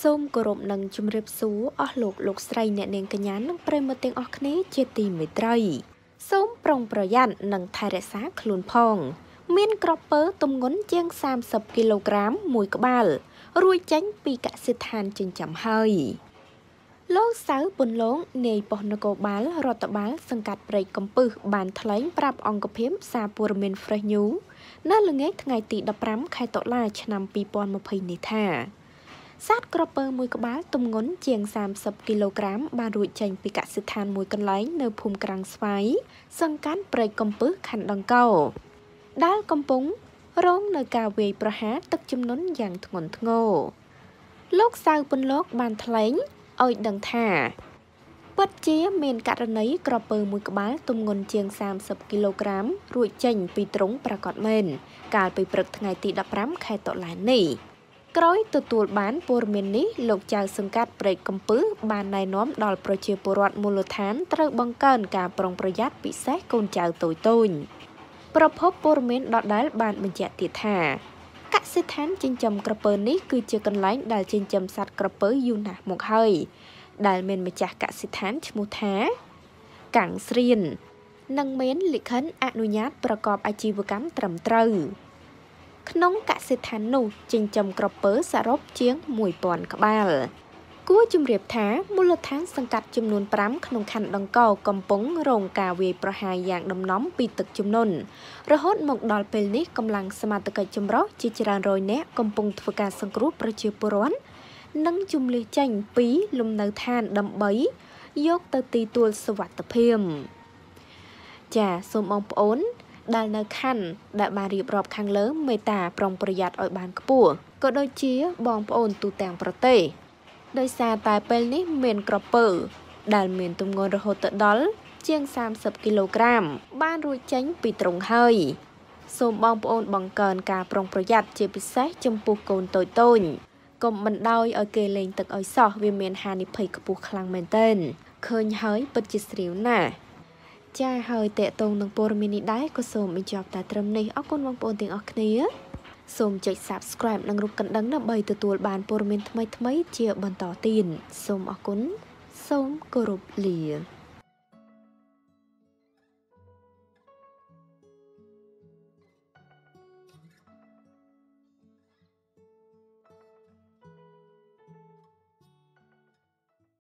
សូមគោរពនឹងជម្រាបសួរអស់លោកស្រីអ្នកនាងកញ្ញានិងប្រិយមិត្តទាំងអស់គ្នាជាទីមេត្រីសូមប្រុងប្រយ័ត្ននិងថែរក្សាខ្លួនផងមានក្រពើទម្ងន់ជាង30គីឡូក្រាមមួយក្បាលរួចចេញពីកសិដ្ឋានចិញ្ចឹមហើយលោកសៅពន្លងនាយប៉ុស្តិ៍នគរបាលរដ្ឋបាលសង្កាត់ព្រែកកំពឹសបានថ្លែងប្រាប់អង្គភាពសារព័ត៌មាន Fresh News នៅល្ងាចថ្ងៃទី15ខែតុលាឆ្នាំ2020នេះថាសត្វក្រពើមួយក្បាលទម្ងន់ជាង30គីឡូក្រាមបានរួចចេញពីកសិដ្ឋានមួយកន្លែងនៅភូមិក្រាំងស្វាយសង្កាត់ព្រែកកំពឹសខណ្ឌដង្កោដែលកំពុងរងនៅការវាយប្រហារទឹកជំនន់យ៉ាងធ្ងន់ធ្ងរលោកសៅពន្លកបានថ្លែងឲ្យដឹងថាពិតជាមានករណីក្រពើមួយក្បាលទម្ងន់ជាង30គីឡូក្រាមរួចចេញពីទ្រុងប្រាកដមែនកាលពីព្រឹកថ្ងៃទី15ខែតុលានេះក្រោយទទួលបានព័ត៌មាននេះលោកចៅសង្កាត់ព្រែកកំពឹសបានណែនាំដល់ប្រជាពលរដ្ឋមូលដ្ឋានត្រូវបង្កើនការប្រុងប្រយ័ត្នពិសេសកូនចៅតូចប្រភពព័ត៌មានដដែលបានបញ្ជាក់ទៀតថាកសិដ្ឋានចិញ្ចឹមក្រពើនេះគឺជាកន្លែងដែលចិញ្ចឹមសត្វក្រពើយូរណាស់មកហើយដែលមានម្ចាស់កសិដ្ឋានឈ្មោះថាកាំងស្រៀននិងមានលិខិតអនុញ្ញាតប្រកបអាជីវកម្មត្រឹមត្រូវក្នុងកសិដ្ឋាននោះចិញ្ចឹមក្រពើសរុបជាង1000ក្បាលគួរជម្រាបថាមូលដ្ឋានសង្កាត់ចំនួន5ក្នុងខណ្ឌដង្កោកំពុងរងការវាយប្រហារយ៉ាងដំណំពីទឹកជំនន់រហូតមកដល់ពេលនេះកម្លាំងសមត្ថកិច្ចចម្រុះជាច្រើនរយនាក់កំពុងធ្វើការសង្គ្រោះប្រជាពលរដ្ឋនិងជម្លៀសចេញពីលំនៅឋានដើម្បីយកទៅទីទួលសុវត្ថិភាពចាសសូមបងប្អូនដែលនៅខណ្ឌដែលបានរៀបរាប់ខាងលើមេត្តាប្រុងប្រយ័ត្នឲ្យបានខ្ពស់ក៏ដូចជាបងប្អូនទូទាំងប្រទេសដោយសារតែពេលនេះមានក្រពើដែលមានទម្ងន់រហូតដល់ជាង30គីឡូក្រាមបានរួចចេញពីទ្រុងហើយសូមបងប្អូនបង្កើនការប្រុងប្រយ័ត្នជាពិសេសចំពោះកូនតូចកុំបណ្ដោយឲ្យគេលេងទឹកឲ្យសោះវាមានហានិភ័យខ្ពស់ខ្លាំងមែនទែនឃើញហើយពិតជាស្រាវណាស់ចាហើយតេតងនឹងព័ត៌មាននេះដែរក៏សូមបញ្ចប់តែត្រឹមនេះអរគុណបងប្អូនទាំងអស់គ្នាសូមចុច Subscribe និងរូបកណ្ដឹងដើម្បីទទួលបានព័ត៌មានថ្មីៗជាបន្តទៀតសូមអរគុណសូមគោរពលា